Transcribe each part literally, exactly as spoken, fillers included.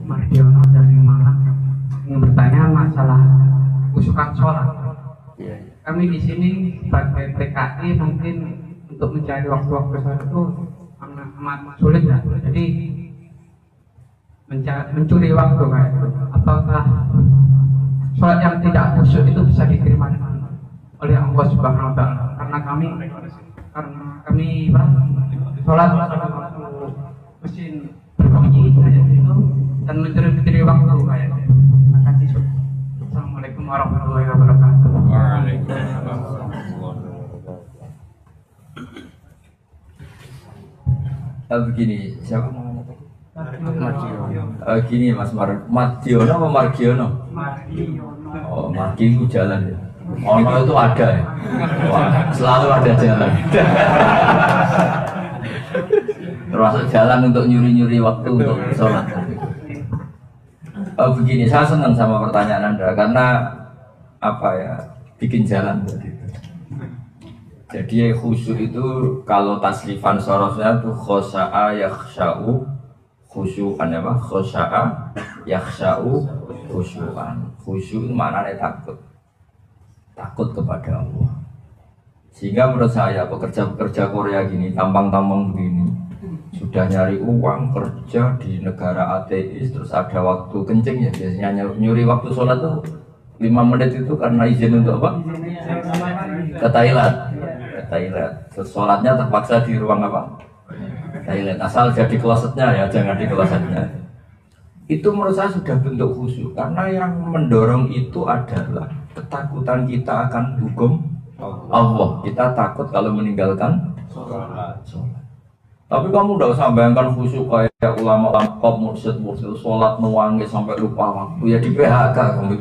Mardiono dari Malang. Ingin bertanya masalah khusyukan sholat. Iya. Kami di sini sebagai P K I mungkin untuk mencari waktu-waktu sholat itu amat sulit ya. Jadi mencari, mencuri waktu kayak itu. Apakah sholat yang tidak khusyuk itu bisa diterima oleh Allah Subhanahu Wa Taala? Karena kami karena kami bah, sholat mesin berbunyi kayak itu dan mencuri-mencuri waktu kayak itu. Terima kasih. Assalamualaikum warahmatullahi wabarakatuh. Waalaikumsalam. Ah, begini, siapa namanya tadi? Mardiono. Ah, gini Mas Mar Mardiono apa Margiono? Mardiono. Oh, Margi itu jalan ya. Ono itu ada ya. Wah, selalu ada jalan. Termasuk jalan untuk nyuri-nyuri waktu untuk sholat. Oh, begini, saya senang sama pertanyaan Anda karena apa ya, bikin jalan begitu. Jadi khusyuk itu kalau tasrifan sorosnya itu khosa'a yakhsha'u khusyukan apa? Khosa'a yakhsha'u khusyukan. Khusyuk itu maknanya takut. Takut kepada Allah. Sehingga menurut saya pekerja-pekerja Korea gini, tampang-tampang begini, sudah nyari uang kerja di negara ateis, terus ada waktu kencing ya biasanya nyuri waktu sholat tuh lima menit itu karena izin untuk apa? Ke Thailand, ke Thailand. Terus sholatnya terpaksa di ruang apa? Thailand. Asal jadi klosetnya ya, jangan di klosetnya. Itu menurut saya sudah bentuk khusyuk karena yang mendorong itu adalah ketakutan kita akan hukum Allah. Kita takut kalau meninggalkan sholat. Tapi kamu udah usah bayangkan khusyuk kayak ulama-ulama kop mursyid-mursyid sholat nuangis sampai lupa waktu ya di P H K kamu.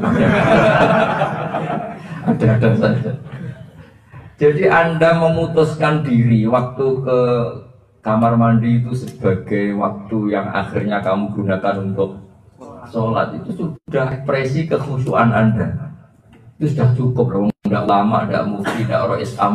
Ada-ada saja. Jadi Anda memutuskan diri waktu ke kamar mandi itu sebagai waktu yang akhirnya kamu gunakan untuk sholat, itu sudah ekspresi kekhusyuan Anda. Itu sudah cukup dong, tidak lama, tidak mufti, tidak orang Islam.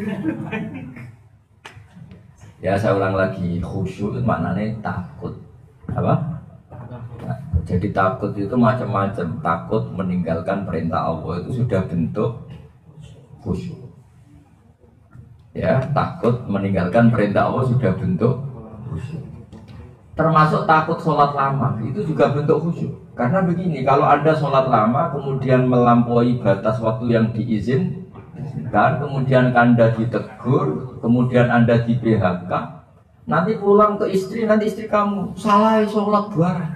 Ya saya ulang lagi, khusyuk itu maknanya takut. Apa? Nah, jadi takut itu macam-macam. Takut meninggalkan perintah Allah itu sudah bentuk khusyuk. Ya, takut meninggalkan perintah Allah sudah bentuk khusyuk. Termasuk takut sholat lama, itu juga bentuk khusyuk. Karena begini, kalau Anda sholat lama kemudian melampaui batas waktu yang diizinkan, kemudian Anda ditegur, kemudian Anda di P H K, nanti pulang ke istri, nanti istri kamu salah sholat bareng.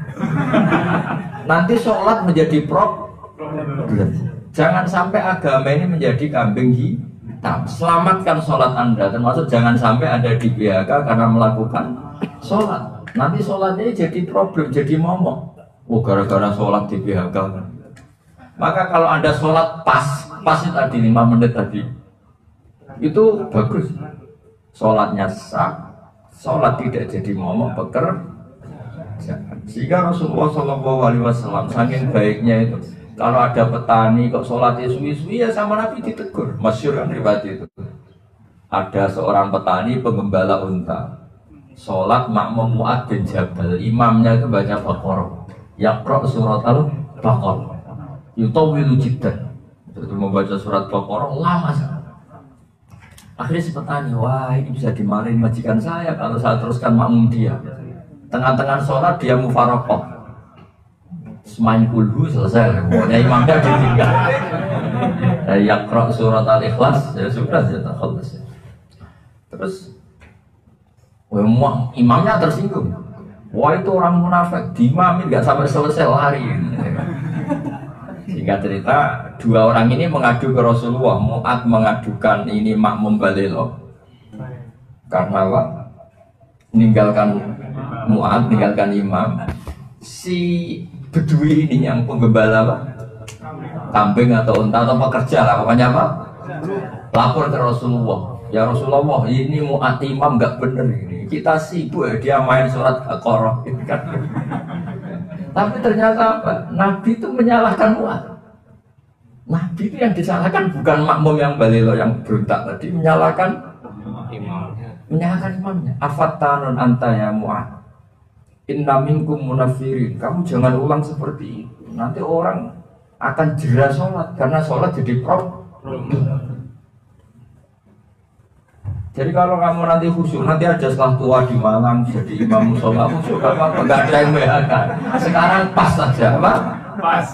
Nanti sholat menjadi problem. Jangan sampai agama ini menjadi kambing hitam. Selamatkan sholat Anda, termasuk jangan sampai Anda di P H K karena melakukan sholat. Nanti sholatnya jadi problem, jadi momok. Oh gara-gara sholat di P H K kan. Maka kalau Anda sholat pas, pas itu tadi lima menit tadi, itu bagus. Sholatnya sah, sholat tidak jadi momok peker. Sehingga Rasulullah Shallallahu Alaihi Wasallam saking baiknya itu, kalau ada petani kok sholatnya suwi-suwi ya sama Nabi ditegur. Masyhur kan riwayat itu. Ada seorang petani penggembala unta, sholat makmum Mu'ad bin Jabal, imamnya itu baca Baqarah, yaqra surat al-Baqarah, yutawilu jiddan. Itu membaca surat Baqarah lama sekali. Akhirnya si petani, wah ini bisa dimarahin majikan saya kalau saya teruskan makmum dia. Tengah-tengah sholat dia mufarokoh, semain kulhu selesai, pokoknya imamnya ditinggal. Yaqra surat al-Ikhlas, ya sudah ya tak khalas. Terus wah, imamnya tersinggung. Wah itu orang munafik, diimamin nggak sampai selesai lari. Singkat cerita, dua orang ini mengadu ke Rasulullah. Mu'ad mengadukan ini makmum balelo karena apa? Meninggalkan Mu'ad, meninggalkan imam. Si bedui ini yang penggembala apa? Kambing atau unta atau pekerja lah, pokoknya apa? Lapor ke Rasulullah. Ya Rasulullah, ini Mu'ad imam nggak bener ini. Kita sibuk ya, dia main surat Al-Qur'an gitu kan. Tapi ternyata apa? Nabi itu menyalahkan Mu'ad. Nabi itu yang disalahkan bukan makmum yang balelo yang berontak tadi, menyalahkan imamnya. Menyalahkan imamnya. Afattanun anta ya Mu'ad. Inna minkum munafirin. Kamu jangan ulang seperti itu. Nanti orang akan jera sholat karena sholat jadi problem. Jadi kalau kamu nanti khusyuk, nanti ada setelah tua di Malang jadi imam sholat khusyuk apa enggak ada yang bedakan. Sekarang pas saja, apa? Pas.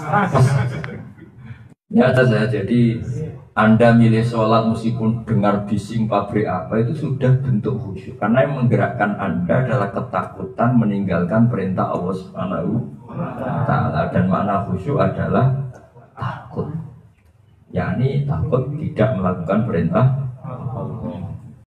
Nyata saya jadi Anda milih sholat meskipun dengar bising pabrik apa itu sudah bentuk khusyuk karena yang menggerakkan Anda adalah ketakutan meninggalkan perintah Allah Subhanahu wa taala dan makna khusyuk adalah takut, yakni takut tidak melakukan perintah Allah.